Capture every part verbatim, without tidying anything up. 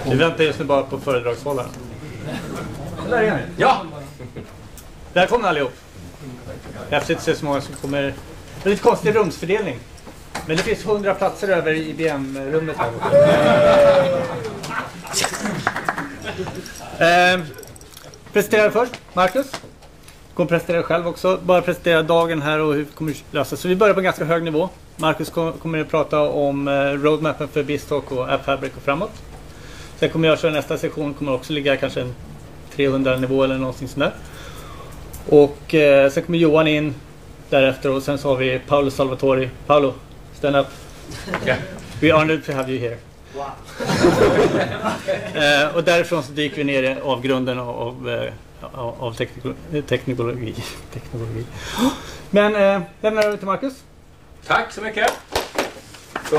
Vi väntar just nu bara på föredragshållaren. Där är ni. Ja! Välkomna allihop. Häftigt att se så många som kommer. Det är lite konstig rumsfördelning. Men det finns hundra platser över i I B M-rummet här. eh, presentera först, Marcus. Kommer presentera själv också. Bara presentera dagen här och hur vi kommer lösa. Så vi börjar på ganska hög nivå. Marcus kommer att prata om roadmappen för BizTalk och AppFabric och framåt. Sen kommer jag köra nästa sektion. Kommer också ligga kanske en trehundra nivå eller någonting sånt där. Och eh, sen kommer Johan in därefter och sen så har vi Paolo Salvatori. Paolo, stand up. Yeah. We are honored to have you here. Wow. eh, och därifrån så dyker vi ner i avgrunden av, eh, av, av teknikologi. teknikologi. teknikologi. Men eh, lämnar över till Marcus. Tack så mycket. Så.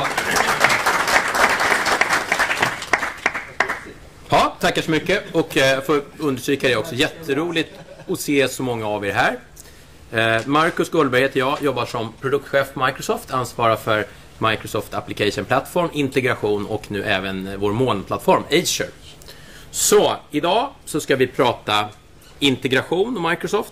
Ja, tackar så mycket. Och jag eh, får understryka det också. Jätteroligt att se så många av er här. Eh, Marcus Gullberg heter jag. Jobbar som produktchef på Microsoft. Ansvarar för Microsoft Application Platform, integration och nu även vår molnplattform Azure. Så, idag så ska vi prata integration och Microsoft.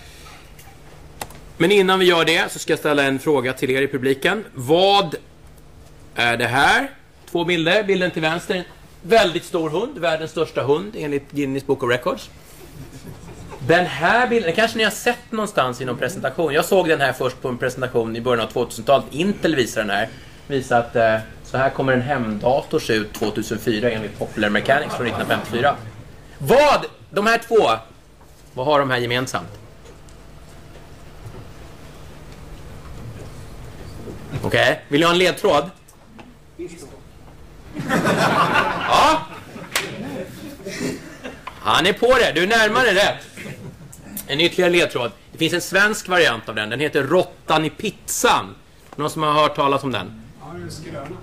Men innan vi gör det så ska jag ställa en fråga till er i publiken. Vad är det här? Två bilder. Bilden till vänster. En väldigt stor hund. Världens största hund enligt Guinness Book of Records. Den här bilden kanske ni har sett någonstans i någon presentation. Jag såg den här först på en presentation i början av tvåtusentalet. Intel visar den här. Visar att eh, så här kommer en hemdator se ut tvåtusenfyra enligt Popular Mechanics från nittonhundrafemtiofyra. Vad? De här två. Vad har de här gemensamt? Okej, okay. Vill ni ha en ledtråd? Ja. Han är på det, du är närmare rätt. En ytterligare ledtråd. Det finns en svensk variant av den. Den heter Råttan i pizzan. Någon som har hört talas om den? Ja, det är skröna.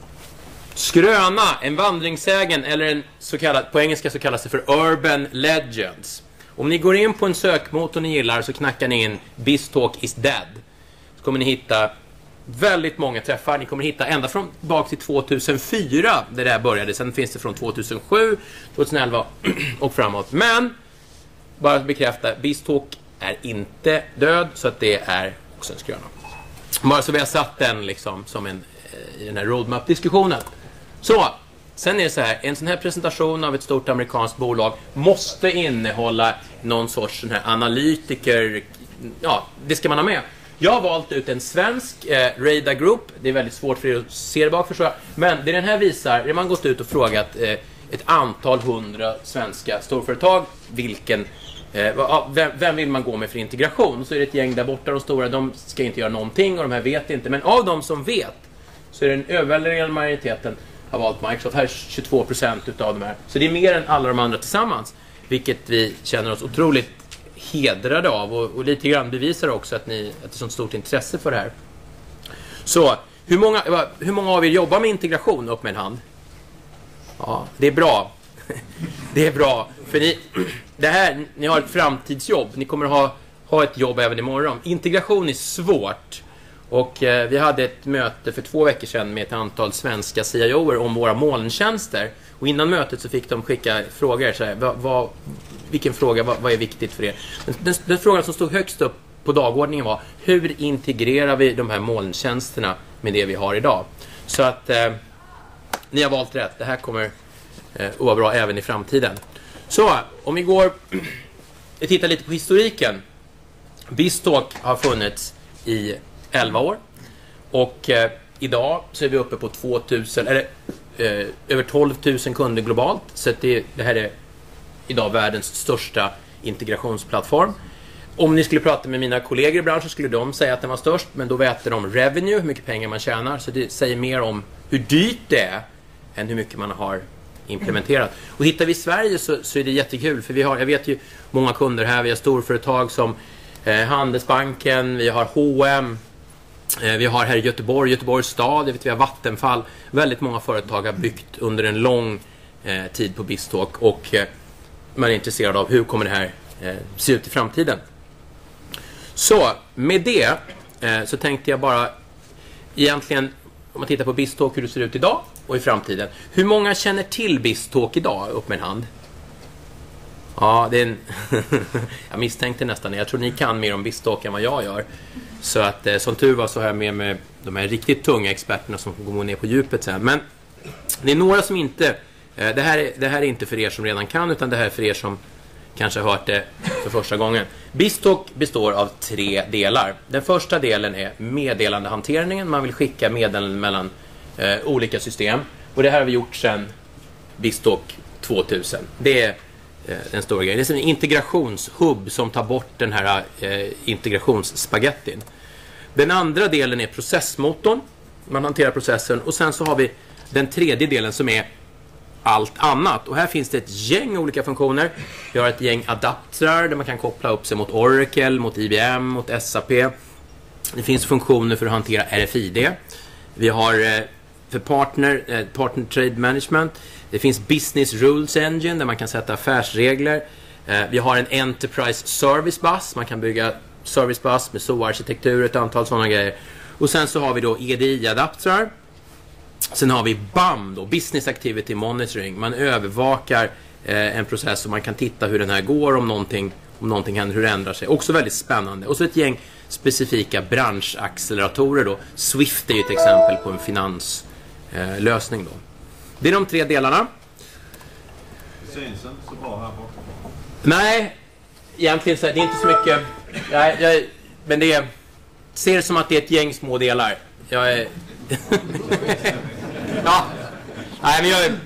Skröna, en vandringssägen eller en så kallad, på engelska så kallas det för Urban Legends. Om ni går in på en sökmotor ni gillar så knackar ni in BizTalk is dead. Så kommer ni hitta väldigt många träffar. Ni kommer hitta ända från bak till tvåtusenfyra där det här började. Sen finns det från tvåtusensju, tjugoelva och framåt. Men bara att bekräfta, BizTalk är inte död så att det är också en skröna. Bara så vi har satt den liksom som en i den här roadmap-diskussionen. Så, sen är det så här, en sån här presentation av ett stort amerikanskt bolag måste innehålla någon sorts sån här analytiker. Ja, det ska man ha med. Jag har valt ut en svensk eh, Radar Group. Det är väldigt svårt för er att se det bak, förstår jag. Men det den här visar, det man gått ut och frågat eh, ett antal hundra svenska storföretag vilken, eh, vem, vem vill man gå med för integration. Så är det ett gäng där borta, de stora, de ska inte göra någonting och de här vet inte. Men av de som vet så är den överväldigande majoriteten har valt Microsoft. Här är tjugotvå procent utav de här. Så det är mer än alla de andra tillsammans. Vilket vi känner oss otroligt hedrade av och, och lite grann bevisar också att, ni, att det är så stort intresse för det här. Så, hur många, hur många av er jobbar med integration? Upp med en hand. Ja, det är bra. Det är bra. För ni, det här, ni har ett framtidsjobb. Ni kommer att ha, ha ett jobb även imorgon. Integration är svårt. Och eh, vi hade ett möte för två veckor sedan med ett antal svenska C I O:er om våra molntjänster. Och innan mötet så fick de skicka frågor. Så här, vad, vad, vilken fråga, vad, vad är viktigt för er? Den, den, den frågan som stod högst upp på dagordningen var: hur integrerar vi de här molntjänsterna med det vi har idag? Så att eh, ni har valt rätt. Det här kommer eh, att vara bra även i framtiden. Så, om vi går och tittar lite på historiken. BizTalk har funnits i elva år. Och eh, idag så är vi uppe på tvåtusen, eller eh, över tolv tusen kunder globalt. Så att det, det här är idag världens största integrationsplattform. Om ni skulle prata med mina kollegor i branschen skulle de säga att den var störst. Men då mäter de revenue, hur mycket pengar man tjänar. Så det säger mer om hur dyrt det är än hur mycket man har implementerat. Och hittar vi i Sverige så, så är det jättekul. För vi har, jag vet ju många kunder här. Vi har storföretag som eh, Handelsbanken, vi har H och M. Vi har här i Göteborg, Göteborgs stad, jag vet, vi har Vattenfall. Väldigt många företag har byggt under en lång eh, tid på BizTalk. Och eh, man är intresserad av hur kommer det här eh, se ut i framtiden. Så med det eh, så tänkte jag bara egentligen, om man tittar på BizTalk hur det ser ut idag och i framtiden. Hur många känner till BizTalk idag? Upp med en hand. Ja, det är en jag misstänkte nästan. Jag tror ni kan mer om BizTalk än vad jag gör. Så att eh, som tur var så har jag med mig de här riktigt tunga experterna som går ner på djupet sen. Men det är några som inte... Eh, det, här är, det här är inte för er som redan kan, utan det här är för er som kanske har hört det för första gången. BizTalk består av tre delar. Den första delen är meddelandehanteringen. Man vill skicka meddelanden mellan eh, olika system. Och det här har vi gjort sedan BizTalk tvåtusen. Det är eh, den stora grejen. Det är som en integrationshubb som tar bort den här eh, integrationsspagettin. Den andra delen är processmotorn. Man hanterar processen. Och sen så har vi den tredje delen som är allt annat. Och här finns det ett gäng olika funktioner. Vi har ett gäng adaptrar där man kan koppla upp sig mot Oracle, mot I B M, mot S A P. Det finns funktioner för att hantera R F I D. Vi har eh, för partner, eh, partner trade management. Det finns business rules engine där man kan sätta affärsregler. Eh, vi har en enterprise service bus. Man kan bygga service bus med S O A-arkitektur, ett antal sådana grejer. Och sen så har vi då E D I-adaptrar. Sen har vi B A M då, Business Activity Monitoring. Man övervakar eh, en process och man kan titta hur den här går, om någonting, om någonting händer, hur det ändrar sig. Också väldigt spännande. Och så ett gäng specifika branschacceleratorer då. Swift är ju ett exempel på en finanslösning eh, då. Det är de tre delarna. Det syns inte så bra här borta. Nej, egentligen så är det inte så mycket. Nej, jag, men det är, ser det som att det är ett gäng små delar. Jag är... ja, nej men jag är...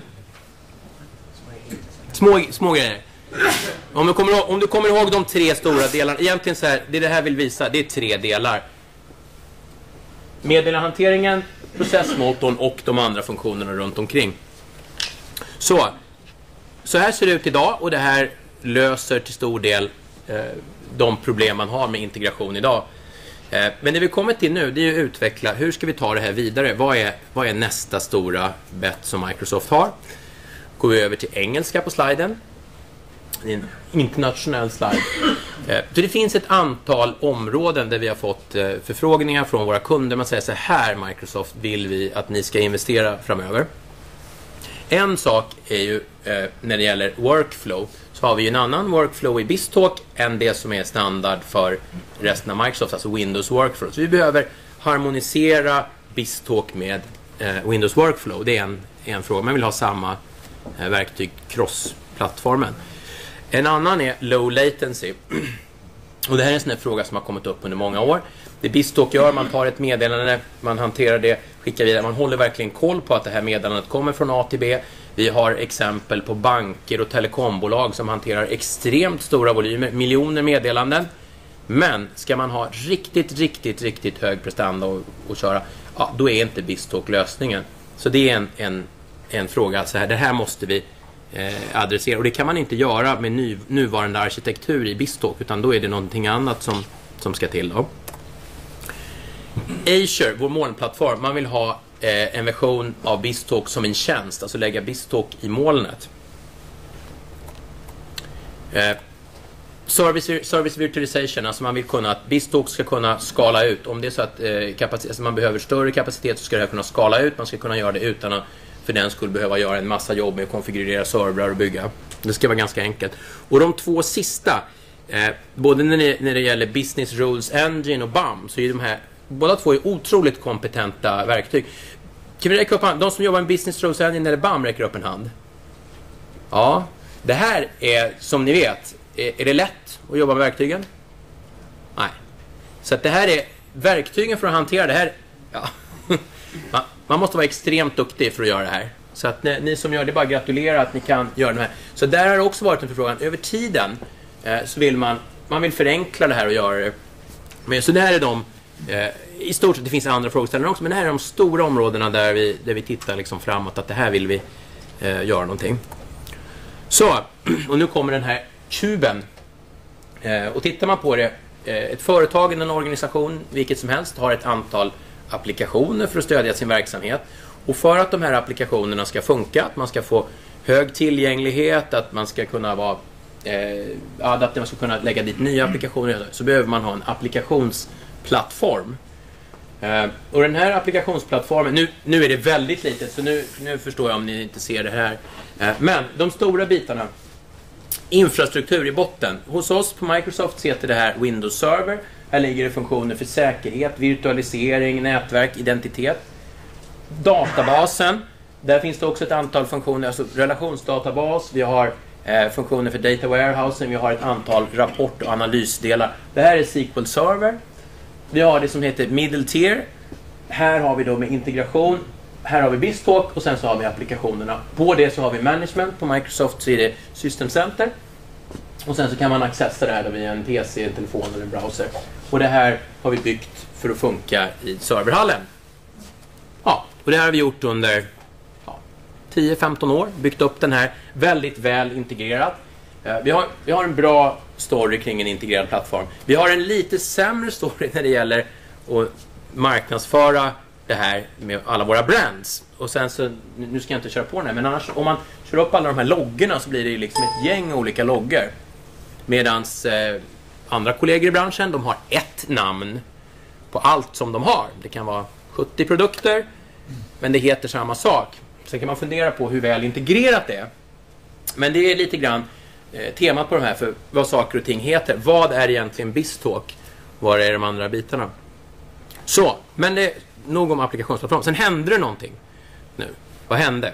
Små, små grejer. Om du, kommer ihåg, om du kommer ihåg de tre stora delarna. Egentligen så här, det det här vill visa, det är tre delar. Meddelandehanteringen, processmotorn och de andra funktionerna runt omkring. Så, så här ser det ut idag, och det här löser till stor del eh, de problem man har med integration idag. Eh, men det vi kommer till nu, det är att utveckla, hur ska vi ta det här vidare? Vad är, vad är nästa stora bet som Microsoft har? Går vi över till engelska på sliden. Det är en internationell slide. Eh, så det finns ett antal områden där vi har fått eh, förfrågningar från våra kunder. Man säger så här: Microsoft, vill vi att ni ska investera framöver. En sak är ju eh, när det gäller workflow, så har vi ju en annan workflow i BizTalk än det som är standard för resten av Microsoft, alltså Windows Workflow. Så vi behöver harmonisera BizTalk med eh, Windows Workflow. Det är en, en fråga. Man vill ha samma eh, verktyg cross-plattformen. En annan är low latency. Och det här är en sån här fråga som har kommit upp under många år. Det BizTalk gör, man tar ett meddelande, man hanterar det, skickar vidare. Man håller verkligen koll på att det här meddelandet kommer från A till B. Vi har exempel på banker och telekombolag som hanterar extremt stora volymer, miljoner meddelanden. Men ska man ha riktigt, riktigt, riktigt hög prestanda och, och köra, ja, då är inte BizTalk lösningen. Så det är en, en, en fråga. Så här, det här måste vi eh, adressera. Och det kan man inte göra med ny, nuvarande arkitektur i BizTalk, utan då är det någonting annat som, som ska till då. Azure, vår molnplattform, man vill ha eh, en version av BizTalk som en tjänst, alltså lägga BizTalk i molnet. Eh, service, service virtualization, alltså man vill kunna att BizTalk ska kunna skala ut. Om det är så att eh, kapacitet, alltså man behöver större kapacitet, så ska det här kunna skala ut. Man ska kunna göra det utan att för den skulle behöva göra en massa jobb med att konfigurera servrar och bygga. Det ska vara ganska enkelt. Och de två sista, eh, både när det, när det gäller Business Rules Engine och B A M, så är de här båda två är otroligt kompetenta verktyg. Kan vi räcka upp hand? De som jobbar med Business Rules Engine eller B A M räcker upp en hand. Ja, det här är, som ni vet, är, är det lätt att jobba med verktygen? Nej. Så att det här är verktygen för att hantera det här. Ja. Man, man måste vara extremt duktig för att göra det här. Så att ni, ni som gör det, bara gratulerar att ni kan göra det här. Så där har det också varit en förfrågan. Över tiden eh, så vill man, man vill förenkla det här och göra det. Men så det här är de eh, i stort sett, det finns andra frågeställningar också, men det här är de stora områdena där vi, där vi tittar liksom framåt, att det här vill vi eh, göra någonting. Så, och nu kommer den här kuben. Eh, och tittar man på det, eh, ett företag eller en organisation, vilket som helst, har ett antal applikationer för att stödja sin verksamhet. Och för att de här applikationerna ska funka, att man ska få hög tillgänglighet, att man ska kunna vara eh, att man ska kunna lägga dit nya applikationer, så behöver man ha en applikationsplattform. Uh, och den här applikationsplattformen, nu, nu är det väldigt litet så nu, nu förstår jag om ni inte ser det här. Uh, men de stora bitarna, infrastruktur i botten. Hos oss på Microsoft heter det här Windows Server. Här ligger det funktioner för säkerhet, virtualisering, nätverk, identitet. Databasen, där finns det också ett antal funktioner, alltså relationsdatabas, vi har eh, funktioner för data warehousing, vi har ett antal rapport- och analysdelar. Det här är S Q L Server. Vi har det som heter Middle Tier. Här har vi då med integration. Här har vi BizTalk och sen så har vi applikationerna. På det så har vi management. På Microsoft så är det System Center. Och sen så kan man accessa det här då via en P C, en telefon eller en browser. Och det här har vi byggt för att funka i serverhallen. Ja, och det här har vi gjort under ja, tio femton år. Byggt upp den här väldigt väl integrerad. Vi har, vi har en bra story kring en integrerad plattform. Vi har en lite sämre story när det gäller att marknadsföra det här med alla våra brands. Och sen så, nu ska jag inte köra på den här, men annars om man kör upp alla de här loggorna så blir det ju liksom ett gäng olika loggor. Medans eh, andra kollegor i branschen, de har ett namn på allt som de har. Det kan vara sjuttio produkter, men det heter samma sak. Sen kan man fundera på hur väl integrerat det är. Men det är lite grann eh, temat på de här för vad saker och ting heter. Vad är egentligen BizTalk? Vad är de andra bitarna? Så, men det är nog om applikationsplattform. Sen hände det någonting nu. Vad hände?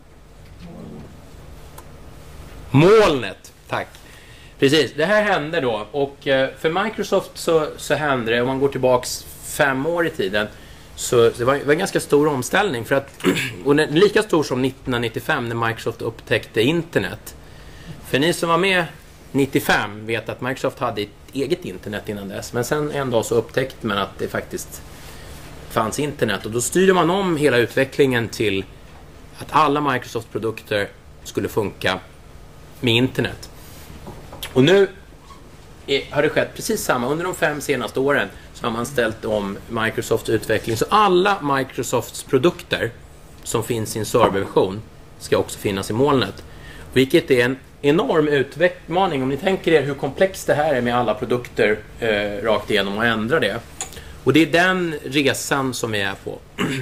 Molnet, tack. Precis, det här hände då. Och eh, för Microsoft så, så hände det, om man går tillbaks fem år i tiden, så det var, det var en ganska stor omställning. För att, och den, lika stor som nittonhundranittiofem när Microsoft upptäckte internet. För ni som var med nittiofem vet att Microsoft hade ett eget internet innan dess. Men sen en dag så upptäckte man att det faktiskt fanns internet. Och då styrde man om hela utvecklingen till att alla Microsoft-produkter skulle funka med internet. Och nu är, har det skett precis samma. Under de fem senaste åren så har man ställt om Microsofts utveckling. Så alla Microsofts produkter som finns i en serverversion ska också finnas i molnet. Vilket är en enorm utmaning om ni tänker er hur komplext det här är med alla produkter eh, rakt igenom och ändra det. Och det är den resan som vi är på.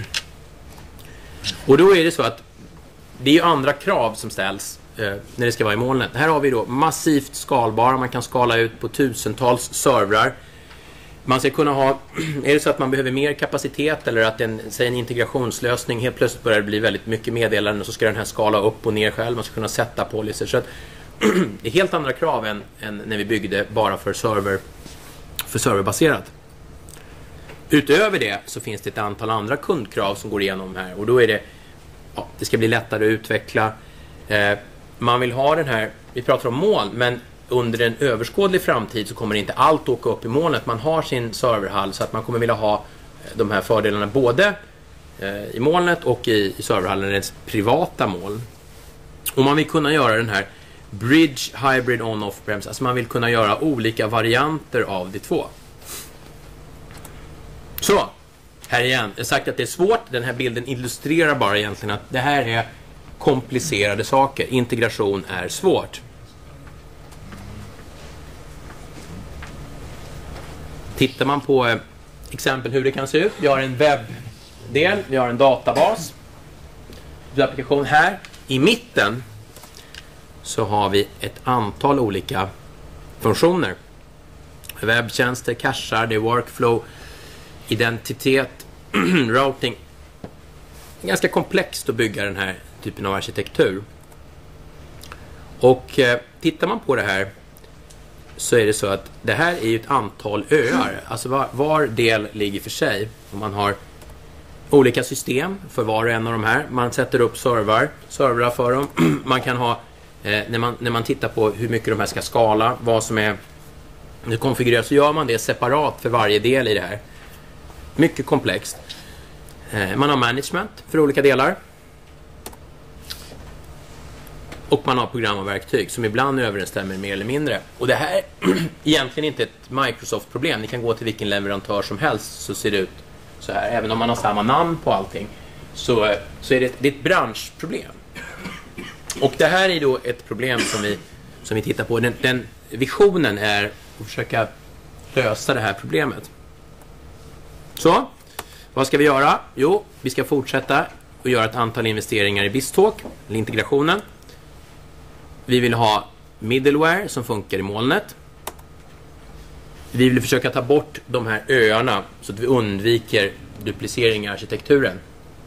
Och då är det så att det är ju andra krav som ställs eh, när det ska vara i molnet. Här har vi då massivt skalbara, man kan skala ut på tusentals servrar. Man ska kunna ha, är det så att man behöver mer kapacitet eller att en, säg en integrationslösning helt plötsligt börjar det bli väldigt mycket meddelanden och så ska den här skala upp och ner själv, man ska kunna sätta policy. Så att det är helt andra krav än, än när vi byggde bara för server för serverbaserat. Utöver det så finns det ett antal andra kundkrav som går igenom här och då är det, ja, det ska bli lättare att utveckla. Eh, man vill ha den här, vi pratar om moln, men under en överskådlig framtid så kommer inte allt åka upp i molnet. Man har sin serverhall så att man kommer vilja ha de här fördelarna både eh, i molnet och i, i serverhallen, ens privata moln. Och man vill kunna göra den här bridge hybrid on-off premise, alltså man vill kunna göra olika varianter av de två. Så, här igen. Jag har sagt att det är svårt. Den här bilden illustrerar bara egentligen att det här är komplicerade saker. Integration är svårt. Tittar man på eh, exempel hur det kan se ut. Vi har en webbdel, vi har en databas. Applikation här. I mitten så har vi ett antal olika funktioner. Webbtjänster, cachar, det är workflow, identitet, routing. Det är ganska komplext att bygga den här typen av arkitektur. Och eh, tittar man på det här så är det så att det här är ju ett antal öar. Alltså var, var del ligger för sig. Och man har olika system för var och en av de här. Man sätter upp server, servrar för dem. Man kan ha, eh, när, man, när man tittar på hur mycket de här ska skala, vad som är nu konfigurerat, så gör man det separat för varje del i det här. Mycket komplext. Eh, man har management för olika delar. Och man har program och verktyg som ibland överensstämmer mer eller mindre. Och det här är egentligen inte ett Microsoft-problem. Ni kan gå till vilken leverantör som helst så ser det ut så här. Även om man har samma namn på allting så, så är det, det är ett branschproblem. Och det här är då ett problem som vi, som vi tittar på. Den, den visionen är att försöka lösa det här problemet. Så, Vad ska vi göra? Jo, vi ska fortsätta och göra ett antal investeringar i BizTalk, eller integrationen. Vi vill ha middleware som funkar i molnet. Vi vill försöka ta bort de här öarna så att vi undviker duplicering i arkitekturen.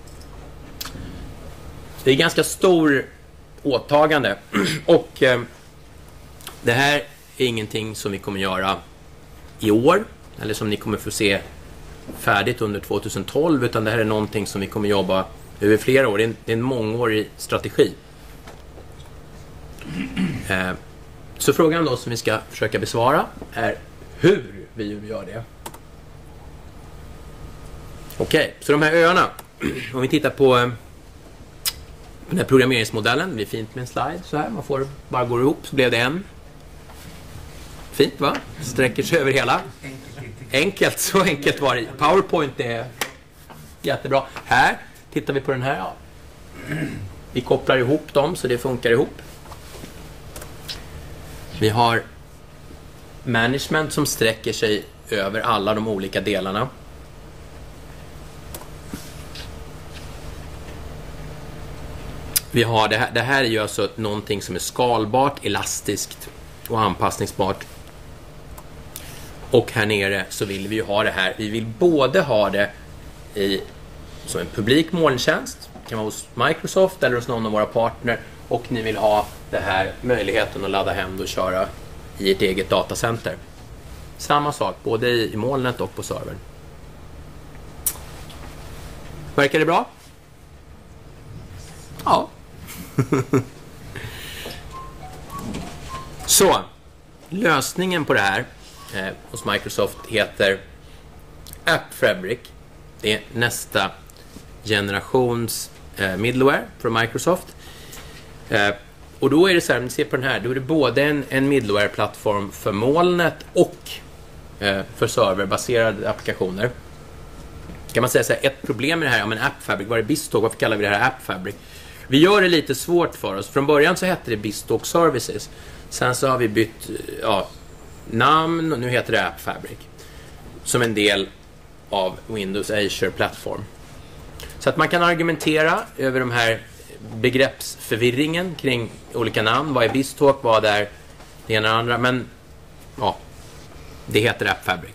Det är ganska stor åtagande och eh, det här är ingenting som vi kommer göra i år eller som ni kommer få se färdigt under tjugohundratolv, utan det här är någonting som vi kommer jobba över flera år. Det är en, det är en mångårig strategi. Eh, så frågan då som vi ska försöka besvara är hur vi gör det. Okej, okay, så de här öarna, om vi tittar på eh, den här programmeringsmodellen, det blir fint med en slide så här, man får bara gå ihop så blev det en. Fint va? Sträcker sig över hela. Enkelt, så enkelt var det. PowerPoint är jättebra. Här tittar vi på den här. Ja. Vi kopplar ihop dem så det funkar ihop. Vi har management som sträcker sig över alla de olika delarna. Vi har det här, det här är ju alltså någonting som är skalbart, elastiskt och anpassningsbart. Och här nere så vill vi ju ha det här. Vi vill både ha det i, som en publik molntjänst. Det kan vara hos Microsoft eller hos någon av våra partner. Och ni vill ha det här möjligheten att ladda hem och köra i ett eget datacenter. Samma sak, både i molnet och på servern. Verkar det bra? Ja. Så, lösningen på det här eh, hos Microsoft heter App Fabric. Det är nästa generations eh, middleware från Microsoft. Eh, och då är det så här, om ni ser på den här, då är det både en, en middleware-plattform för molnet och eh, för serverbaserade applikationer. Kan man säga så här, ett problem med det här, om en App Fabric, vad är BizTalk, varför kallar vi det här App Fabric? Vi gör det lite svårt för oss. Från början så hette det BizTalk Services. Sen så har vi bytt ja, namn och nu heter det App Fabric. Som en del av Windows Azure Platform. Så att man kan argumentera över de här begreppsförvirringen kring olika namn. Vad är BizTalk, vad är det ena och andra. Men ja, det heter App Fabric.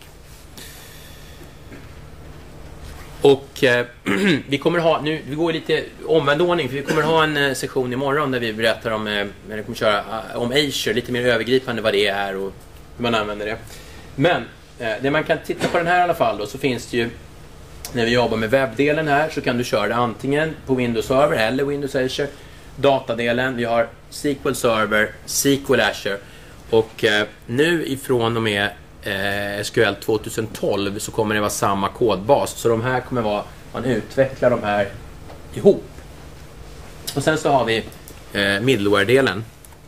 Och eh, vi kommer ha, nu vi går i lite omvänd ordning, för vi kommer ha en eh, session imorgon där vi berättar om, eh, vi kommer köra eh, om Azure, lite mer övergripande vad det är och hur man använder det. Men eh, det man kan titta på den här i alla fall då, så finns det ju, när vi jobbar med webbdelen här så kan du köra det antingen på Windows Server eller Windows Azure. Datadelen, vi har S Q L Server, S Q L Azure och eh, nu ifrån och med Eh, S Q L tjugotolv så kommer det vara samma kodbas, så de här kommer vara, man utvecklar de här ihop. Och sen så har vi eh, middleware-delen.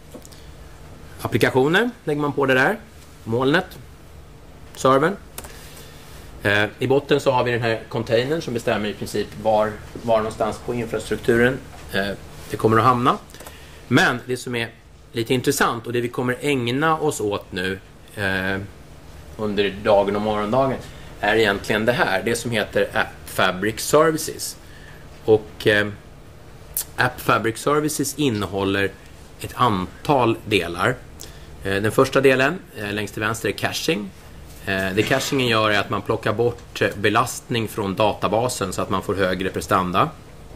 Applikationer lägger man på det där, molnet, servern. Eh, I botten så har vi den här containern som bestämmer i princip var, var någonstans på infrastrukturen eh, det kommer att hamna. Men det som är lite intressant och det vi kommer ägna oss åt nu eh, under dagen och morgondagen är egentligen det här, det som heter App Fabric Services. Och eh, App Fabric Services innehåller ett antal delar. Eh, den första delen, eh, längst till vänster, är caching. Eh, det cachingen gör är att man plockar bort eh, belastning från databasen så att man får högre prestanda.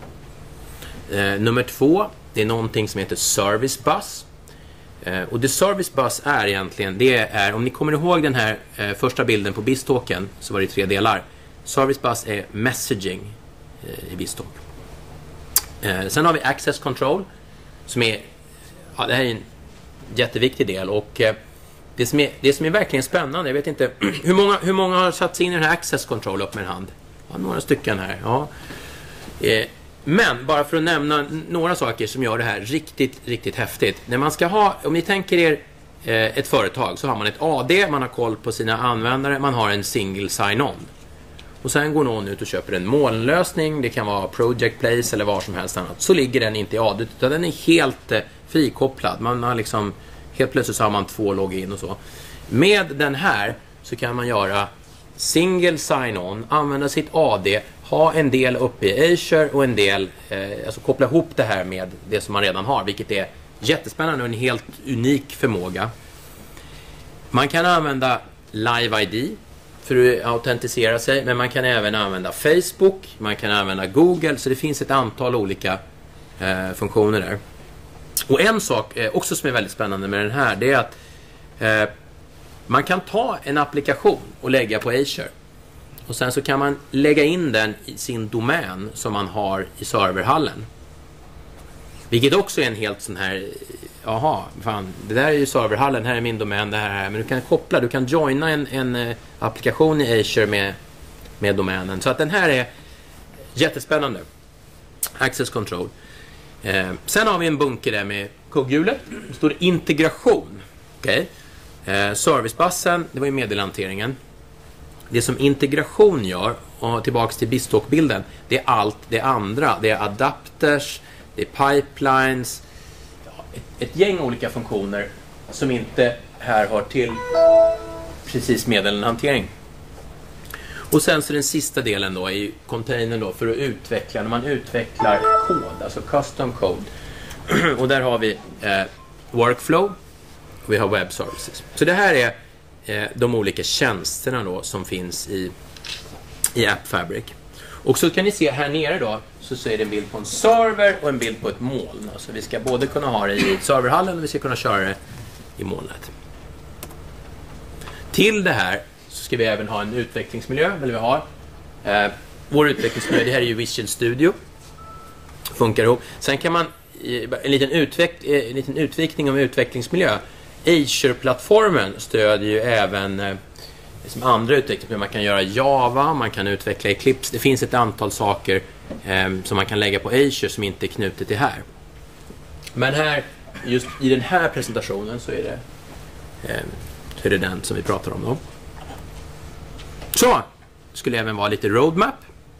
Eh, nummer två, det är någonting som heter Service Bus. Uh, och det Service Bus är egentligen, det är, om ni kommer ihåg den här uh, första bilden på BizTalken så var det tre delar. Service Bus är messaging uh, i BizTalk. Uh, sen har vi Access Control som är, ja, det här är en jätteviktig del och uh, det, som är, det som är verkligen spännande, jag vet inte, hur många, hur många har satt sig in i den här Access Control upp med en hand? Ja, några stycken här, ja. Uh, Men bara för att nämna några saker som gör det här riktigt, riktigt häftigt. När man ska ha, om ni tänker er eh, ett företag så har man ett A D, man har koll på sina användare, man har en single sign-on. Och sen går någon ut och köper en molnlösning, det kan vara Project Place eller vad som helst annat. Så ligger den inte i A D utan den är helt eh, frikopplad. Man har liksom, helt plötsligt så har man två login och så. Med den här så kan man göra single sign-on, använda sitt A D, ha en del uppe i Azure och en del, eh, alltså koppla ihop det här med det som man redan har, vilket är jättespännande och en helt unik förmåga. Man kan använda Live I D för att autentisera sig, men man kan även använda Facebook, man kan använda Google, så det finns ett antal olika eh, funktioner där. Och en sak eh, också som är väldigt spännande med den här, det är att eh, man kan ta en applikation och lägga på Azure. Och sen så kan man lägga in den i sin domän som man har i serverhallen. Vilket också är en helt sån här, jaha, fan, det där är ju serverhallen, här är min domän, det här är, men du kan koppla, du kan joina en, en applikation i Azure med, med domänen. Så att den här är jättespännande. Access control. Eh, sen har vi en bunker där med kugghjulet. Det står integration. Okej. Okay. Eh, servicebussen, det var ju meddelhanteringen. Det som integration gör, och tillbaks till BizTalk-bilden, det är allt det andra. Det är adapters, det är pipelines, ett, ett gäng olika funktioner som inte här hör till precis meddelhantering. Och sen så den sista delen då är containern då för att utveckla, när man utvecklar kod, alltså custom code. Och där har vi eh, workflow och vi har web services. Så det här är eh, de olika tjänsterna då som finns i, i App Fabric. Och så kan ni se här nere då, så, så är det en bild på en server och en bild på ett moln. Alltså vi ska både kunna ha det i serverhallen och vi ska kunna köra det i molnet. Till det här så ska vi även ha en utvecklingsmiljö, eller vi har. Eh, vår utvecklingsmiljö, det här är ju Visual Studio. Funkar ihop. Sen kan man, en liten, utveck, en liten utvikning om utvecklingsmiljö. Azure-plattformen stödjer ju även eh, som andra utvecklingsmiljöer. Man kan göra Java, man kan utveckla Eclipse. Det finns ett antal saker eh, som man kan lägga på Azure som inte är knutet till här. Men här, just i den här presentationen så är det, eh, så är det den som vi pratar om då. Så, skulle även vara lite roadmap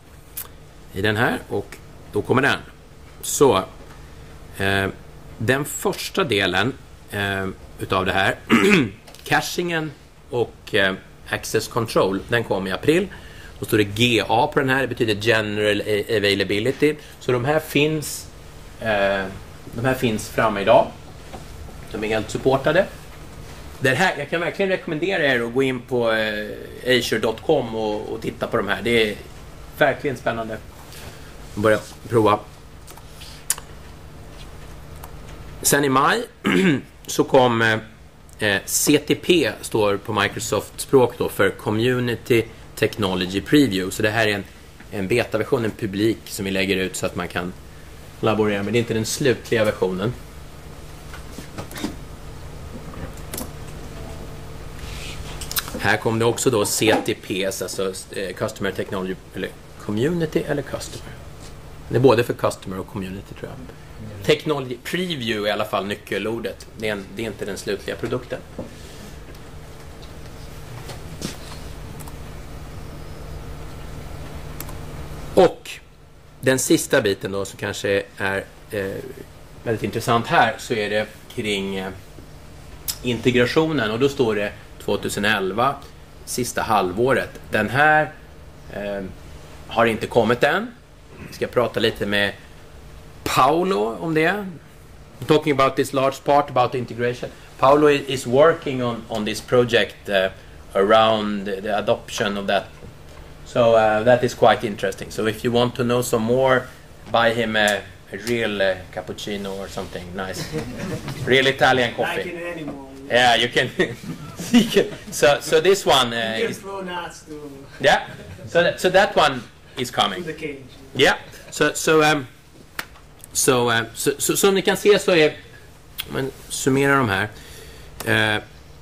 i den här, och då kommer den. Så, eh, den första delen eh, utav det här, cachingen och eh, access control, den kom i april. Då står det G A på den här, det betyder general availability. Så de här finns eh, de här finns framme idag. De är helt supportade. Det här, jag kan verkligen rekommendera er att gå in på eh, azure dot com och, och titta på de här. Det är verkligen spännande. Börja prova. Sen i maj så kom eh, C T P, står på Microsoft-språk då, för Community Technology Preview. Så det här är en, en betaversion, en publik som vi lägger ut så att man kan laborera med. Det är inte den slutliga versionen. Här kom det också då C T Ps, alltså eh, Customer Technology, eller Community eller Customer. Det är både för Customer och Community, tror jag. Mm. Technology Preview är i alla fall nyckelordet. Det är, en, det är inte den slutliga produkten. Och den sista biten då, som kanske är eh, väldigt intressant här, så är det kring eh, integrationen. Och då står det tjugoelva, sista halvåret. Den här eh, har inte kommit än. Vi ska prata lite med Paolo om det. Talking about this large part about integration. Paolo is working on, on this project uh, around the adoption of that. So uh, that is quite interesting. So if you want to know some more, buy him a, a real uh, cappuccino or something nice. Real Italian coffee. Like in animal. Yeah, you can. you can. So, so this one uh, You can is. throw nuts to, Yeah. So, that, so that one is to coming. the cage. Yeah. So, so, um, so, um, så so, so, som ni kan se så är, om man summerar de här. Uh,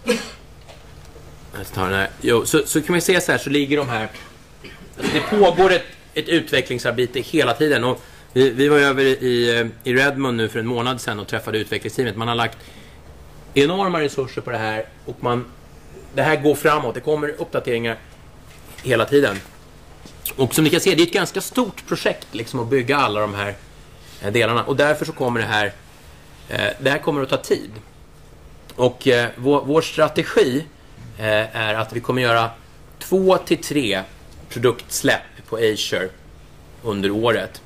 jag tar den här. Jo, så, så kan man se så här, så ligger de här. Alltså det pågår ett, ett utvecklingsarbete hela tiden. Och vi, vi var över i, i Redmond nu för en månad sedan och träffade utvecklingsteamet. Man har lagt enorma resurser på det här, och man, det här går framåt. Det kommer uppdateringar hela tiden. Och som ni kan se, det är ett ganska stort projekt liksom, att bygga alla de här eh, delarna. Och därför så kommer det här eh, det här kommer att ta tid. Och eh, vår, vår strategi eh, är att vi kommer göra två till tre produktsläpp på Azure under året.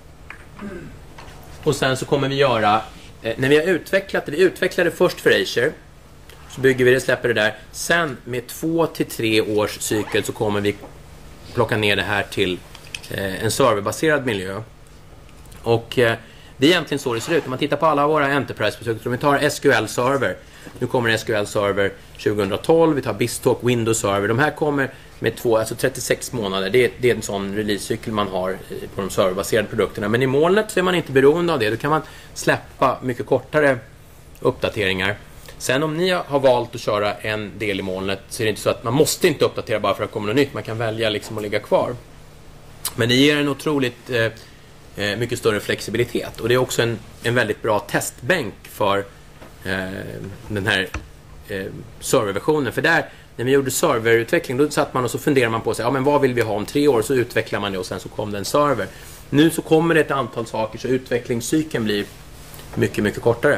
Och sen så kommer vi göra, eh, när vi har utvecklat det, vi utvecklade först för Azure, så bygger vi det, släpper det där. Sen med två till tre års cykel så kommer vi plocka ner det här till eh, en serverbaserad miljö. Och eh, det är egentligen så det ser ut. Om man tittar på alla våra Enterprise-produkter, om vi tar S Q L-server, nu kommer S Q L-server tjugohundratolv, vi tar BizTalk Windows-server, de här kommer med två, alltså trettiosex månader, det är, det är en sån release-cykel man har på de serverbaserade produkterna. Men i molnet så är man inte beroende av det, då kan man släppa mycket kortare uppdateringar. Sen om ni har valt att köra en del i molnet så är det inte så att man måste inte uppdatera bara för att det kommer något nytt, man kan välja liksom att ligga kvar. Men det ger en otroligt eh, mycket större flexibilitet, och det är också en, en väldigt bra testbänk för eh, den här eh, serverversionen. För där, när vi gjorde serverutveckling, då satt man och så funderar man på sig, ja men vad vill vi ha om tre år, så utvecklar man det och sen så kom det en server. Nu så kommer det ett antal saker, så utvecklingscykeln blir mycket, mycket kortare.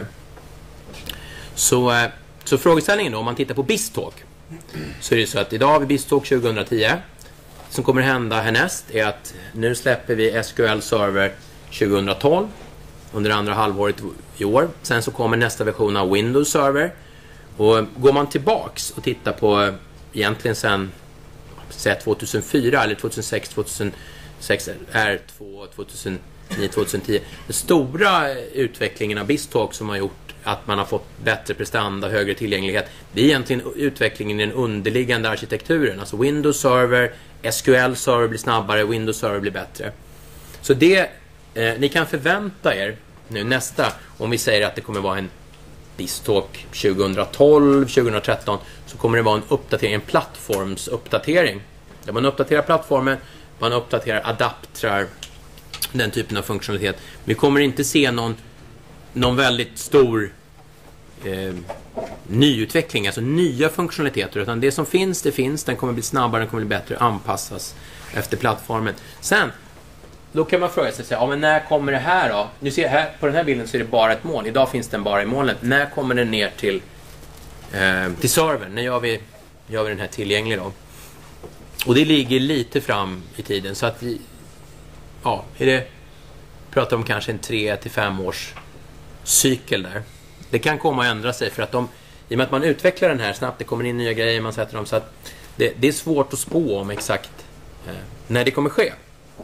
Så, eh, så frågeställningen då, om man tittar på BizTalk, så är det så att idag har vi BizTalk tjugohundratio. Som kommer hända härnäst är att nu släpper vi S Q L-server tjugohundratolv under andra halvåret i år. Sen så kommer nästa version av Windows Server. Och går man tillbaks och tittar på egentligen sen säga tvåtusenfyra eller tvåtusensex, tvåtusensex, R två, tvåtusennio, tvåtusentio. Den stora utvecklingen av BizTalk som har gjort att man har fått bättre prestanda, högre tillgänglighet, det är egentligen utvecklingen i den underliggande arkitekturen. Alltså Windows Server, S Q L Server blir snabbare, Windows Server blir bättre. Så det, eh, ni kan förvänta er nu nästa, om vi säger att det kommer vara en BizTalk tjugohundratolv, tjugohundratretton, så kommer det vara en uppdatering, en plattformsuppdatering. Där man uppdaterar plattformen, man uppdaterar adaptrar, den typen av funktionalitet. Vi kommer inte se någon, någon väldigt stor eh, nyutveckling, alltså nya funktionaliteter, utan det som finns, det finns, den kommer bli snabbare, den kommer bli bättre, anpassas efter plattformen. Sen, då kan man fråga sig, ja men när kommer det här då? Nu ser jag här, på den här bilden så är det bara ett moln. Idag finns den bara i molnet. När kommer den ner till, eh, till servern? När gör vi, gör vi den här tillgänglig då? Och det ligger lite fram i tiden, så att vi, ja, är det, pratar om kanske en tre till fem års cykel där. Det kan komma att ändra sig, för att de, i och med att man utvecklar den här snabbt, det kommer in nya grejer, man sätter dem, så att det, det är svårt att spå om exakt eh, när det kommer ske.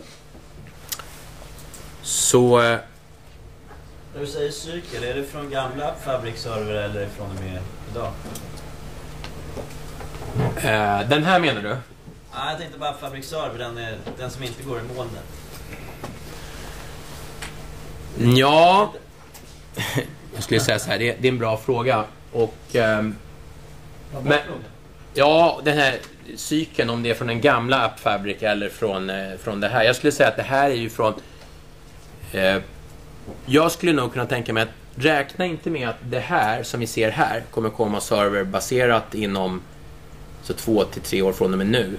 Så... Eh, när du säger cykel, är det från gamla Fabric-server eller från och med idag? eh, den här menar du? Nej, jag tänkte bara Fabric-server, den, är, den som inte går i molnet. Ja... Jag skulle säga så här, det, det är en bra fråga. Och, ehm, men, ja, den här cykeln, om det är från den gamla App Fabric eller från, eh, från det här. Jag skulle säga att det här är ju från... Eh, jag skulle nog kunna tänka mig att räkna inte med att det här som vi ser här kommer komma serverbaserat inom så två till tre år från och med nu.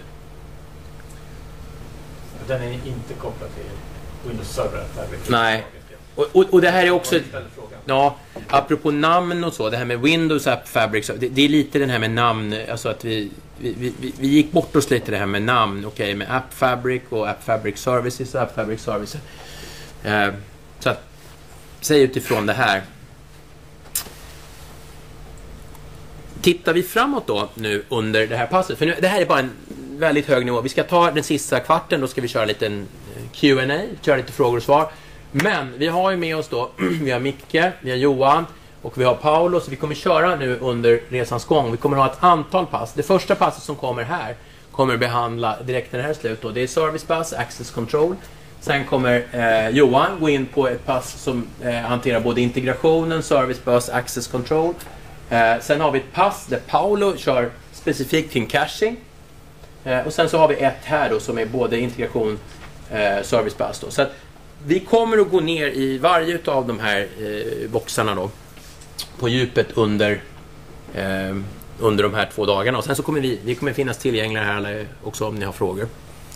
Den är inte kopplad till Windows Server App Fabric. Nej. Och, och, och det här är också... Ja, apropå namn och så, det här med Windows App Fabric, det, det är lite den här med namn, alltså att vi, vi, vi, vi gick bort oss lite det här med namn, okej, okay, med App Fabric och App Fabric Services och App Fabric Services. Eh, så att, säg utifrån det här. Tittar vi framåt då nu under det här passet, för nu, det här är bara en väldigt hög nivå. Vi ska ta den sista kvarten, då ska vi köra en liten Q and A, köra lite frågor och svar. Men vi har ju med oss då, vi har Micke, vi har Johan och vi har Paolo, så vi kommer köra nu under resans gång. Vi kommer ha ett antal pass. Det första passet som kommer här kommer behandla direkt när det här är slut då. Det är Service Bus, Access Control. Sen kommer eh, Johan gå in på ett pass som eh, hanterar både integrationen, Service Bus, Access Control. Eh, sen har vi ett pass där Paolo kör specifikt kring caching. Eh, och sen så har vi ett här då som är både integration, eh, Service Bus då. Så att vi kommer att gå ner i varje av de här eh, boxarna då, på djupet under, eh, under de här två dagarna. Och sen så kommer vi, vi kommer finnas tillgängliga här också om ni har frågor.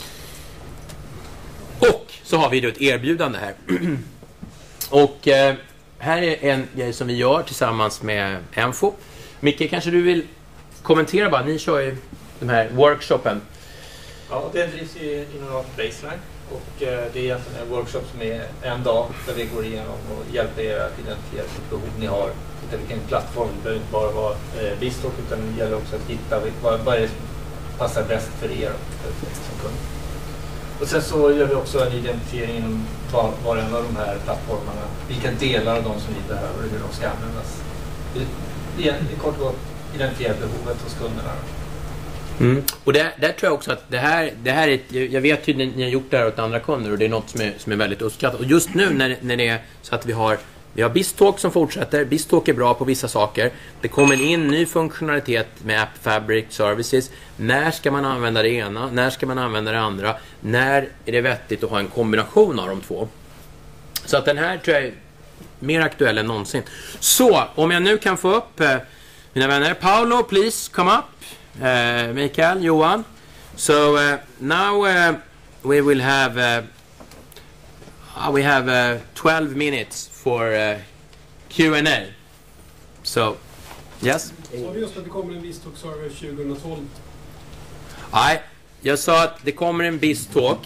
Och så har vi då ett erbjudande här. Och eh, här är en grej som vi gör tillsammans med Enfo. Micke, kanske du vill kommentera bara, ni kör ju den här workshopen. Ja, den drivs ju inom Baseline. Och eh, det är egentligen en workshop som är en dag där vi går igenom och hjälper er att identifiera vilket behov ni har. Hitta vilken plattform, det behöver inte bara vara eh, Bistalk, utan det gäller också att hitta vad, vad är det som passar bäst för er som kund. Och sen så gör vi också en identifiering inom var, var en av de här plattformarna. Vilka delar av dem som ni behöver och hur de ska användas. Det, det är kort och gott identifiera behovet hos kunderna. Mm. Och där, där tror jag också att det här, det här är ett, jag vet ju att ni har gjort det här åt andra kunder och det är något som är, som är väldigt uppskattat. Och just nu när, när det är så att vi har Vi har Bistalk som fortsätter. Bistalk är bra på vissa saker. Det kommer in ny funktionalitet med App Fabric Services. När ska man använda det ena? När ska man använda det andra? När är det vettigt att ha en kombination av de två? Så att den här tror jag är mer aktuell än någonsin. Så, om jag nu kan få upp eh, mina vänner. Paolo, please come up. Uh, Mikael, Johan. So uh, now uh, we will have... Uh, Uh, we have uh, twelve minutes for uh, Q and A. So, yes? Så vi just att det kommer en Bistalk-server tjugohundratolv. Nej, jag sa att det kommer en Bistalk.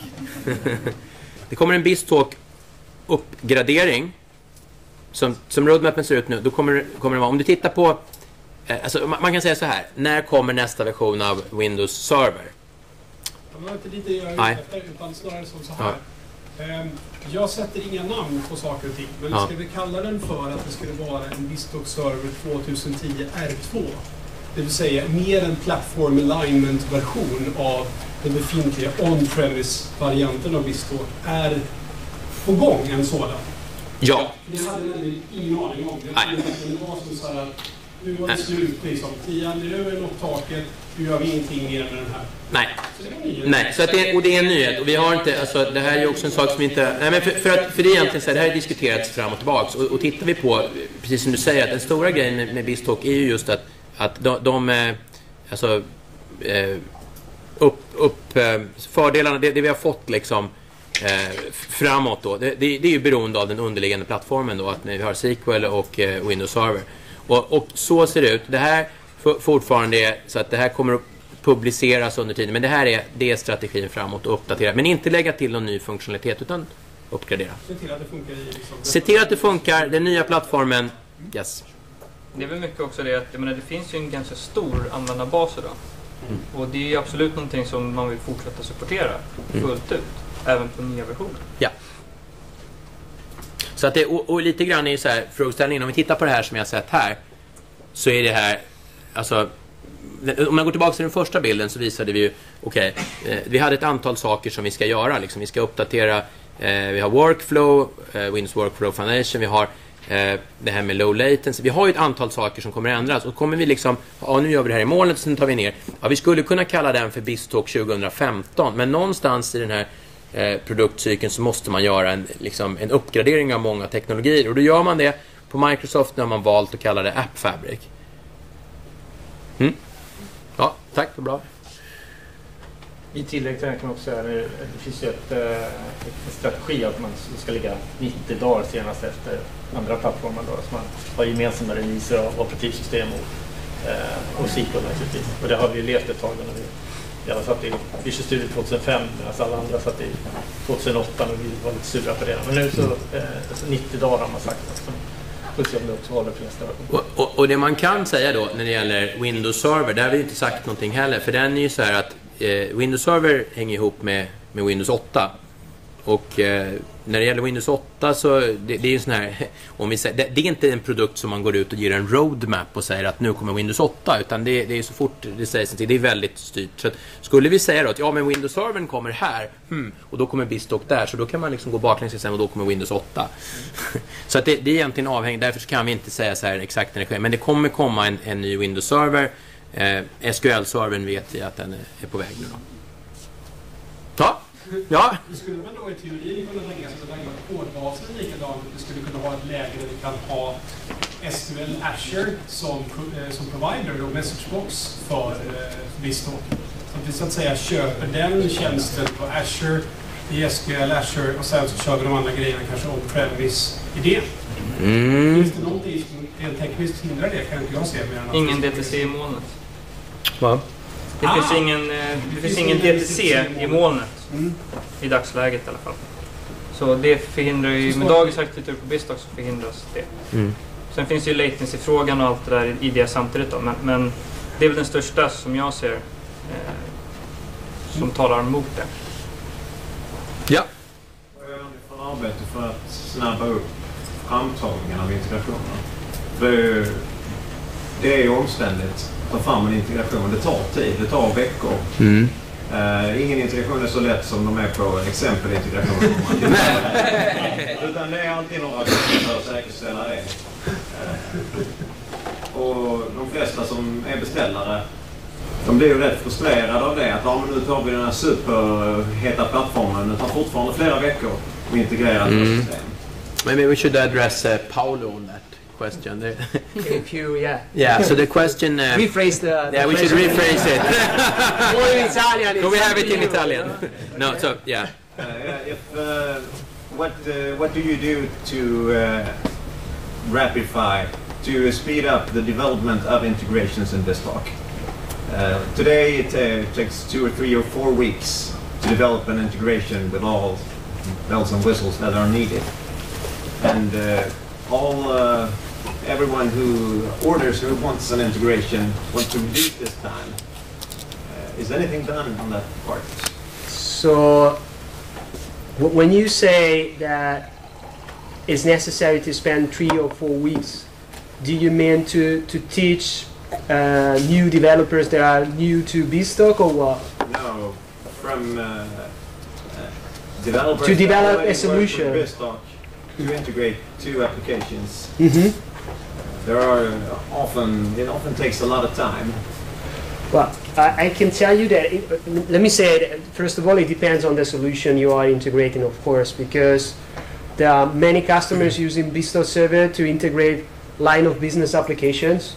Det kommer en Bistalk-uppgradering. Som, som roadmappen ser ut nu, då kommer, kommer det vara... Om du tittar på... Eh, alltså, man, man kan säga så här. När kommer nästa version av Windows Server? Det var inte lite jag är ute efter, utan snarare som så här. Ja. Jag sätter inga namn på saker och ting, men ja. Ska vi kalla den för att det skulle vara en Bistalk Server tjugohundratio R två. Det vill säga mer en Platform Alignment-version av den befintliga on-premise-varianten av Bistalk är på gång en sådan. Ja. Det hade nämligen ingen aning om. Det var som så här, nu var det slut liksom. Tia, nu är det något taket. Nu gör vi ingenting mer med den här. Nej. Så nej, så att det, och det är en nyhet. Och vi har inte, alltså det här är ju också en sak som inte... Nej, men för, för, att, för det är egentligen så här, det här har diskuterats fram och tillbaka. Och, och tittar vi på, precis som du säger, att den stora grejen med, med Bistalk är ju just att, att de, de alltså, eh, upp, upp, fördelarna, det, det vi har fått liksom eh, framåt då, det, det, det är ju beroende av den underliggande plattformen då, att vi har S Q L och eh, Windows Server. Och, och så ser det ut. Det här för, fortfarande är så att det här kommer att publiceras under tiden. Men det här är, det är strategin framåt och uppdatera. Men inte lägga till någon ny funktionalitet utan uppgradera. Se till att det funkar i liksom. Se till att det funkar. Den nya plattformen. Yes. Det är väl mycket också det att jag menar, det finns ju en ganska stor användarbas idag. Mm. Och det är absolut någonting som man vill fortsätta supportera fullt mm. ut. Även på nya versioner. Ja. Så att det, och, och lite grann är så här frågeställningen. Om vi tittar på det här som jag har sett här. Så är det här, alltså, om man går tillbaka till den första bilden så visade vi ju, okej, okay, eh, vi hade ett antal saker som vi ska göra. Liksom. Vi ska uppdatera, eh, vi har Workflow, eh, Windows Workflow Foundation, vi har eh, det här med low latency. Vi har ju ett antal saker som kommer att ändras. Och kommer vi liksom, ja nu gör vi det här i molnet och sen tar vi ner. Ja, vi skulle kunna kalla den för Bistalk tjugohundrafemton, men någonstans i den här eh, produktcykeln så måste man göra en, liksom, en uppgradering av många teknologier. Och då gör man det på Microsoft när man valt att kalla det App Fabric. Mm. Ja, tack, för bra. I tillägg kan man också säga att det finns ju ett, ett strategi att man ska ligga nittio dagar senast efter andra plattformar då, så man har gemensamma releaser av operativsystem och, eh, och S Q L naturligtvis. Och det har vi levt ett tag när vi, jag satt i Visual Studio tjugohundrafem medan alla andra satt i tjugohundraåtta och vi var lite sura på det. Men nu så eh, alltså nittio dagar har man sagt att Och, och, och det man kan säga då när det gäller Windows Server, där har vi inte sagt någonting heller, för den är ju så här att eh, Windows Server hänger ihop med, med Windows åtta. Och eh, när det gäller Windows åtta så det, det är ju sån här, om vi säger, det, det är inte en produkt som man går ut och ger en roadmap och säger att nu kommer Windows åtta, utan det, det är så fort det sägs, det är väldigt styrt. Så att, skulle vi säga då att ja men Windows Server kommer här hmm, och då kommer Bistalk där, så då kan man liksom gå baklänges sen och då kommer Windows åtta. Mm. Så att det, det är egentligen avhängigt, därför så kan vi inte säga så här exakt när det sker, men det kommer komma en, en ny Windows Server. eh, S Q L-servern vet vi att den är, är på väg nu då. Ja. Ja. Det skulle väl då i teorin kunna tänka sig att kodbasen är likadan. Du skulle kunna ha ett läge där vi kan ha S Q L Azure som, eh, som provider och messagebox för eh, Bistalk. Så att vi så att säga köper den tjänsten på Azure i S Q L Azure och sen så kör vi de andra grejerna kanske on-premise i det. Mm. Finns det någonting som rent tekniskt hindrar det? Kan inte jag se mer än ingen D T C i molnet. Va? Det Ah. finns ingen, eh, det finns ingen D T C i molnet. Mm. I dagsläget i alla fall. Så det förhindrar ju, med dagens arkitektur på BizTalk så förhindras det. Mm. Sen finns ju latency-frågan och allt det där i det samtidigt då, men, men det är väl den största som jag ser eh, som talar emot det. Ja. Vad gör ni för arbete för att snabba upp framtagningen av integrationen? För det är ju, det är ju omständigt att ta fram en integration. Det tar tid, det tar veckor. Mm. Uh, ingen integration är så lätt som de är på exempelintegration. Utan det är alltid några veckor för att säkerställa det. Uh, och de flesta som är beställare, de blir ju rätt frustrerade av det. Att ja, men nu tar vi den här superheta plattformen. Det tar fortfarande flera veckor att integrera mm. ett system. Maybe we should address uh, Paolo on that question. If you, yeah. Yeah, so the question... Uh, rephrase the... the yeah, we should question. rephrase it. Or in Italian. So we it's have it in you. Italian. No, so, yeah. Uh, if, uh, what, uh, what do you do to uh, rapidify, to speed up the development of integrations in BizTalk? Uh, today it uh, takes two or three or four weeks to develop an integration with all bells and whistles that are needed. And uh, all, uh, everyone who orders, who wants an integration, wants to reduce this time. Uh, is anything done on that part? So, w- when you say that it's necessary to spend three or four weeks, do you mean to, to teach uh, new developers that are new to BizTalk or what? No, from uh, uh, developers To develop that already a solution. work with BizTalk to integrate two applications. Mm-hmm. There are often, it often takes a lot of time. Well, I, I can tell you that, it, let me say it, first of all, it depends on the solution you are integrating, of course, because there are many customers using BizTalk Server to integrate line of business applications.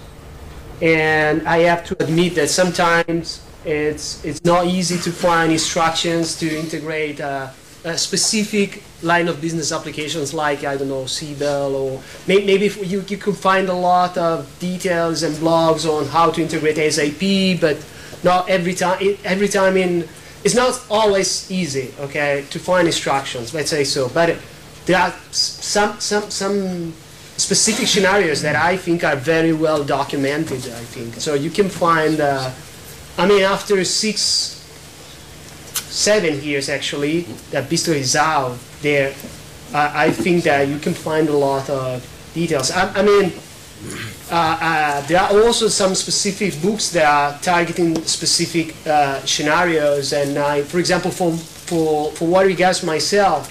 And I have to admit that sometimes it's, it's not easy to find instructions to integrate uh, a specific line of business applications like, I don't know, C B E L, or may, maybe if you, you could find a lot of details and blogs on how to integrate S A P, but not every time, every time in, it's not always easy, okay, to find instructions, let's say so, but there are some, some, some specific scenarios that I think are very well documented, I think. So you can find, uh, I mean, after six, seven years actually, that BizTalk is out there, uh, I think that you can find a lot of details. I, I mean, uh, uh, there are also some specific books that are targeting specific uh, scenarios, and I, for example, for, for, for what regards myself,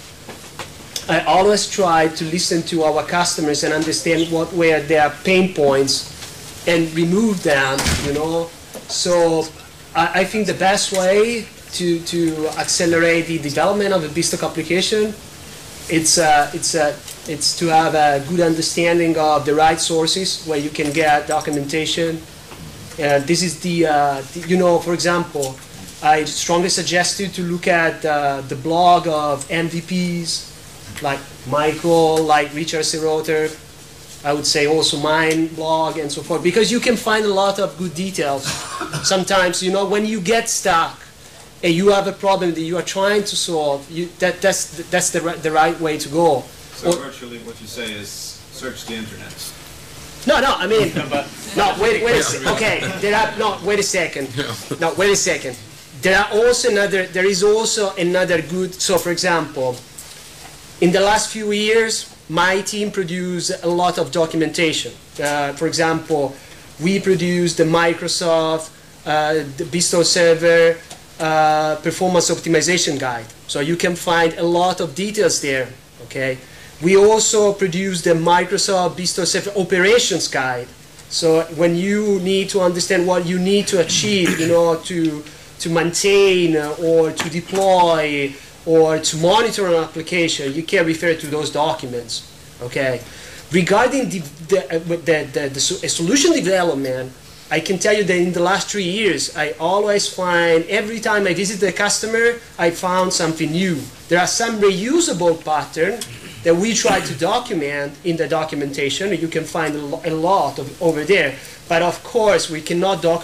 I always try to listen to our customers and understand what were their pain points and remove them, you know. So I, I think the best way to, to accelerate the development of a BizTalk application, it's, uh, it's, uh, it's to have a good understanding of the right sources where you can get documentation. Uh, this is the, uh, the, you know, for example, I strongly suggest you to look at uh, the blog of M V Ps, like Michael, like Richard Seroter, I would say also mine blog and so forth, because you can find a lot of good details. Sometimes, you know, when you get stuck and you have a problem that you are trying to solve, you, that, that's, that's the, the right way to go. So Or, virtually what you say is search the internet. no, no, I mean, no, wait, wait a second. Okay, there are, no, wait a second. No, wait a second. There are also another, there is also another good, so for example, in the last few years, my team produced a lot of documentation. Uh, for example, we produced the Microsoft, uh, the BizTalk Server uh, performance optimization guide. So you can find a lot of details there, okay? We also produced the Microsoft BizTalk Server operations guide. So when you need to understand what you need to achieve, you know, to, to maintain or to deploy or to monitor an application, you can refer to those documents, okay? Regarding the, the, uh, the, the, the solution development, I can tell you that in the last three years, I always find, every time I visit the customer, I found something new. There are some reusable patterns that we try to document in the documentation. You can find a, lo a lot of over there. But of course, we cannot document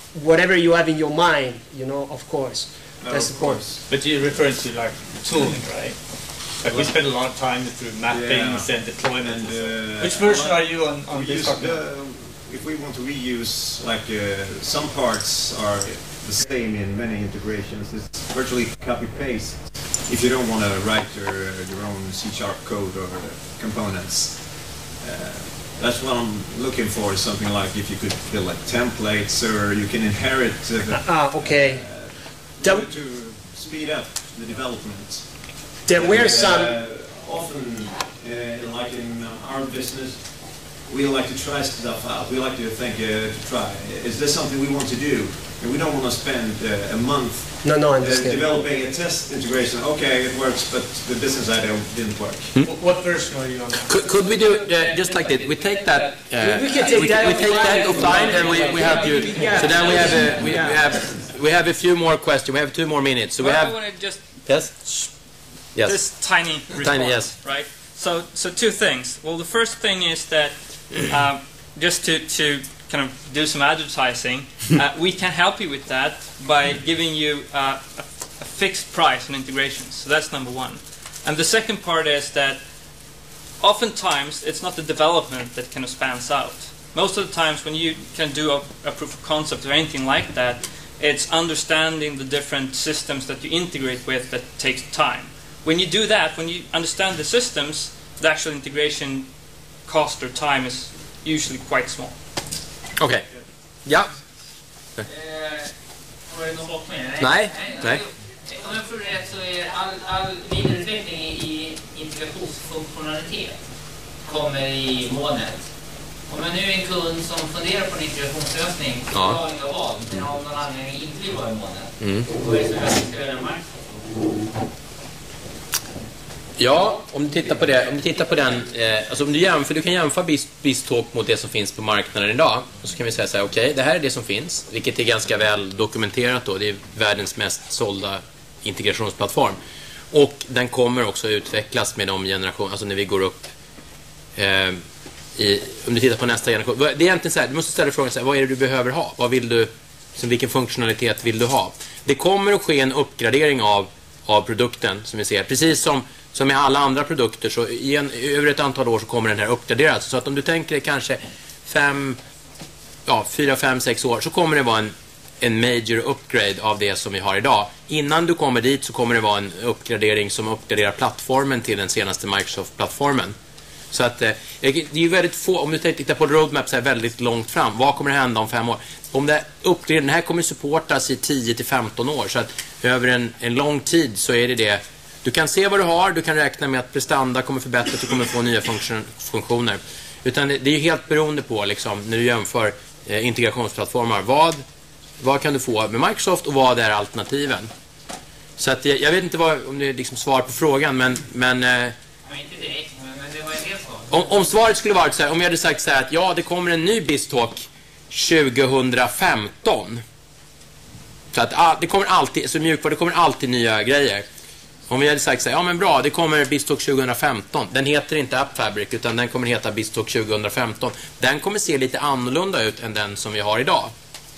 whatever you have in your mind, you know, of course. No, That's of the point. course. But you're referring to like tooling, right? Like we spend a lot of time through mappings Yeah. and deployment. And, uh, Which version well, are you on, on we this use document? the, if we want to reuse, like uh, some parts are the same in many integrations, it's virtually copy-paste if you don't want to write your, your own C sharp code or components. Uh, that's what I'm looking for, is something like if you could build like templates, or you can inherit uh, the, Ah, okay. to, to speed up the development. There were And, some. uh, often, uh, like in our business, we like to try stuff out. We like to think uh, to try. Is this something we want to do? And we don't want to spend uh, a month No, no, I uh, understand. developing a test integration. Okay, it works, but the business idea didn't work. Wh- What version are you on? Could, could we do uh, just like this? We take that. Uh, We can take we, that we take that offline, and we, we have you. Yeah. So then we have a, we, we have we have a few more questions. We have two more minutes. So we Well, I have want to just yes, yes, this tiny response, Tiny, yes. right? So, so two things. Well, the first thing is that um, just to, to kind of do some advertising, uh, we can help you with that by giving you uh, a, a fixed price on integrations. So that's number one. And the second part is that oftentimes it's not the development that kind of spans out. Most of the times when you can do a, a proof of concept or anything like that, it's understanding the different systems that you integrate with that takes time. When you do that, when you understand the systems, the actual integration cost or time is usually quite small. okej. Ja, Eh, Har du någon bort med? Nej, nej. Om jag förstår rätt så är all, all vidareutveckling i integrationsfunktionalitet kommer i molnet. Om jag nu är en kund som funderar på en integrationslösning, Ja. vad jag vad, men av någon anledning inte vill vara i molnet, Mm. då är det som jag ska göra marknad. Ja, om du tittar på det, om du tittar på den, eh, alltså om du jämför, du kan jämföra Bist- BizTalk mot det som finns på marknaden idag. Och så kan vi säga så här, okej, det här är det som finns, vilket är ganska väl dokumenterat då. Det är världens mest sålda integrationsplattform. Och den kommer också utvecklas med de generationer, alltså när vi går upp eh, i, om du tittar på nästa generation. Det är egentligen så här, du måste ställa frågan så här, vad är det du behöver ha? Vad vill du, som vilken funktionalitet vill du ha? Det kommer att ske en uppgradering av, av produkten, som vi ser. Precis som Som med alla andra produkter, så i en, över ett antal år så kommer den här uppgraderas. Så att om du tänker dig kanske fem, ja, fyra, fem, sex år, så kommer det vara en, en major upgrade av det som vi har idag. Innan du kommer dit så kommer det vara en uppgradering som uppgraderar plattformen till den senaste Microsoft-plattformen. Så att eh, det är ju väldigt få, om du tittar på roadmap så här väldigt långt fram, vad kommer det hända om fem år? Om det uppgraderar, den här kommer supportas i tio till femton år, så att över en, en lång tid så är det det. Du kan se vad du har, du kan räkna med att prestanda kommer förbättras, du kommer få nya funktion, funktioner. Utan det, det är ju helt beroende på, liksom, när du jämför eh, integrationsplattformar. Vad, vad kan du få med Microsoft och vad är alternativen? Så att jag, jag vet inte vad, om det är liksom svar på frågan, men... men eh, Men inte direkt, men det var en del svar. om, om svaret skulle varit så här, om jag hade sagt så här att ja, det kommer en ny BizTalk tjugohundrafemton. Så att ah, det kommer alltid, så mjukvara, det kommer alltid nya grejer. Om vi hade sagt så här, ja men bra, det kommer BizTalk tjugohundrafemton. Den heter inte AppFabric, utan den kommer heta BizTalk tjugohundrafemton. Den kommer se lite annorlunda ut än den som vi har idag.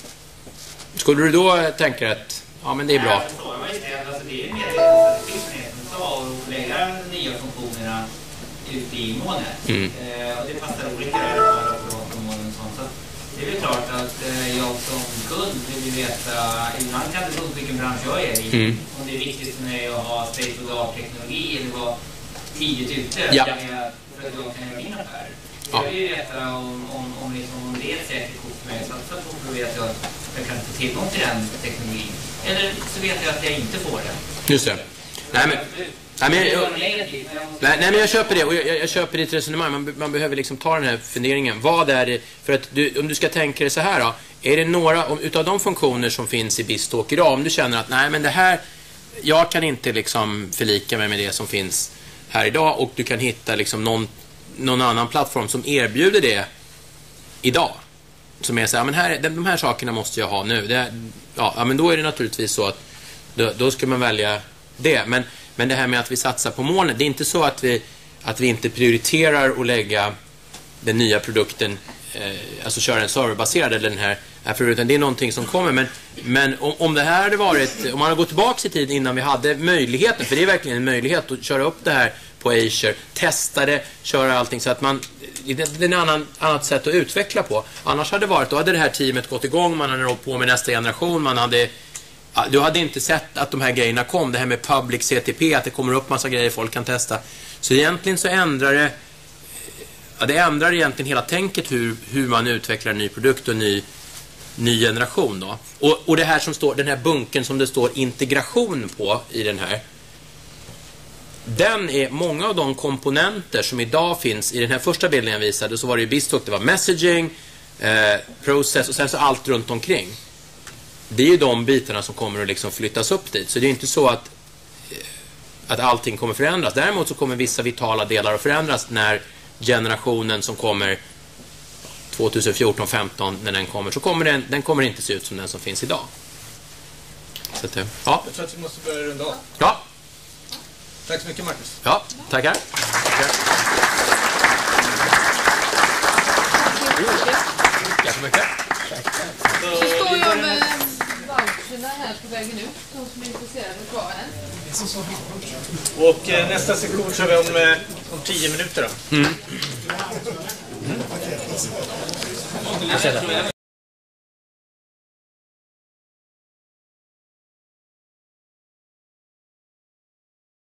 Skulle du då tänka att, ja men det är bra? Jag förstår vad det är. Alltså, det är medvetenheten att lägga nya funktionerna ute i molnet. Mm. Eh, och det passar olika överföra på molnen och sånt. Så det är väl klart att eh, jag som kund vill veta, ibland kan det bero på vilken bransch jag är i. Mm. Om det är viktigt för mig att ha state of the art teknologi eller vara tidigt ute Ja. för att jag kan göra min affär. Ja. Jag vill ju veta om, om, om, liksom, om det är ett säkert kort för mig, så att jag tror att jag, jag kan få tillgång till den teknologin. Eller så vet jag att jag inte får det. Just det. Nej men... Nej men, jag, Nej, nej, nej, men jag köper det, och jag, jag, jag köper ditt resonemang. Man, man behöver liksom ta den här funderingen. Vad är det, för att du, om du ska tänka dig så här då, är det några om, utav de funktioner som finns i BizTalk idag, om du känner att nej men det här, jag kan inte liksom förlika mig med det som finns här idag, och du kan hitta liksom någon, någon annan plattform som erbjuder det idag, som är så här, men här, de, de här sakerna måste jag ha nu. Det, ja, men då är det naturligtvis så att då, då ska man välja det. Men Men det här med att vi satsar på molnet, det är inte så att vi, att vi inte prioriterar att lägga den nya produkten eh, alltså köra en serverbaserad eller den här app, utan det är någonting som kommer. Men, men om, om det här hade varit, om man har gått tillbaka i tid innan vi hade möjligheten, för det är verkligen en möjlighet att köra upp det här på Azure, testa det, köra allting så att man, det är en annan annat sätt att utveckla på. Annars hade det varit, då hade det här teamet gått igång, man hade hållit på med nästa generation, man hade, du hade inte sett att de här grejerna kom, det här med public C T P, att det kommer upp massa grejer folk kan testa. Så egentligen så ändrar det, ja, det ändrar egentligen hela tänket hur, hur man utvecklar en ny produkt och en ny, ny generation då. Och, och det här som står, den här bunken som det står integration på i den här, den är många av de komponenter som idag finns i den här första bilden jag visade. Så var det ju BizTalk, det var messaging, eh, process och sen så allt runt omkring. Det är ju de bitarna som kommer att liksom flyttas upp dit. Så det är inte så att, att allting kommer förändras. Däremot så kommer vissa vitala delar att förändras när generationen som kommer tjugohundrafjorton femton, när den kommer, så kommer den, den kommer inte se ut som den som finns idag. Så att, ja. Jag tror att vi måste börja runda av. Ja. Tack så mycket, Marcus. Ja, tackar. Tackar. Tack så mycket. Så står jag med voucherna här på vägen ut, de som är intresserade av kvar här. Och eh, nästa sektion kör vi om, eh, om tio minuter då. Mm. Mm.